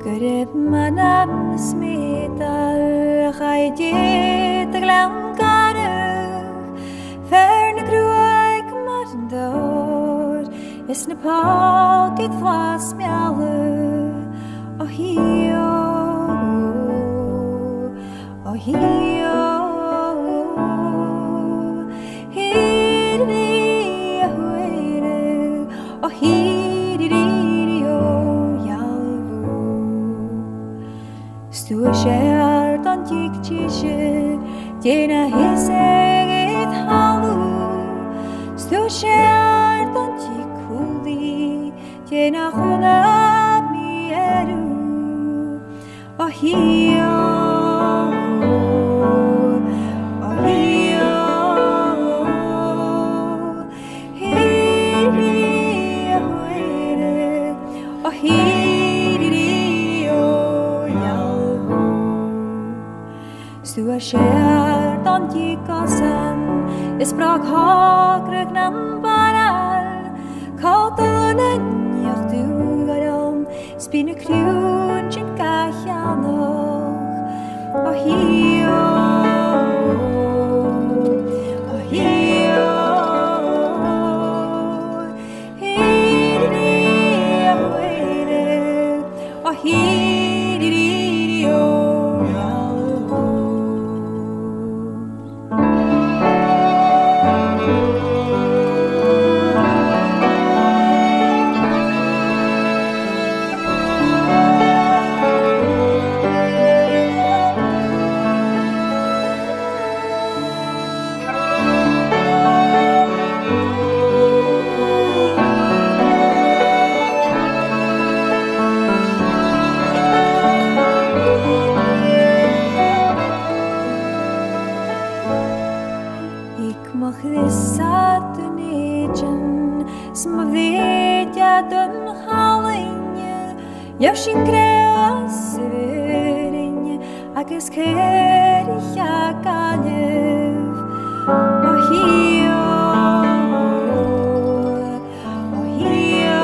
Skurrib manam smital Gaidje te glamkarug Ferne kruik marndor Is ne pakket flas mjalle Og hio Og hio Hirri huere Og hirri Stua skjert an tjiktisje, djena hisseget halu. Stua skjert an tjikhuli, djena khuna mieru. Og hio, og hio, hirri huere, og hirri. Stua skjert an tjikasen, is Broch hakrug nam baral. Kaltelen jacht ugaran, spinne krunchen kachanoch. Og hio, og hio, hirri huere, og hirri Mag rissa dun egen, som vet jeg dun halinje, jeg sin kreas verinje, agus ker jeg galjev, og hio, og hio,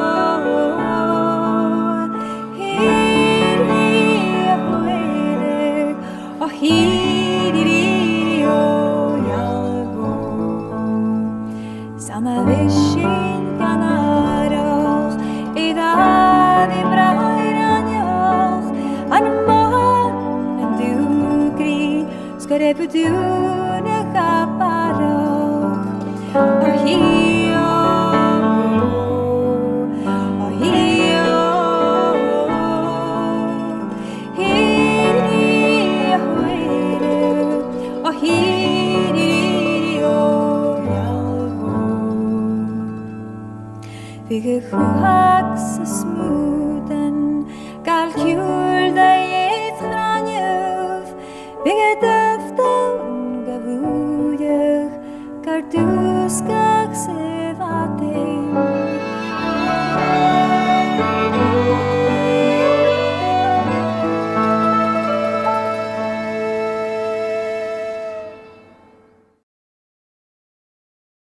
hirri huere, og hirri Sanna vishin kanaroch Idad I brairanjoch An man en dugri Skurrib dune kaparoch Og hio Og hio Hirri huere Og hirri Vigge haks smooth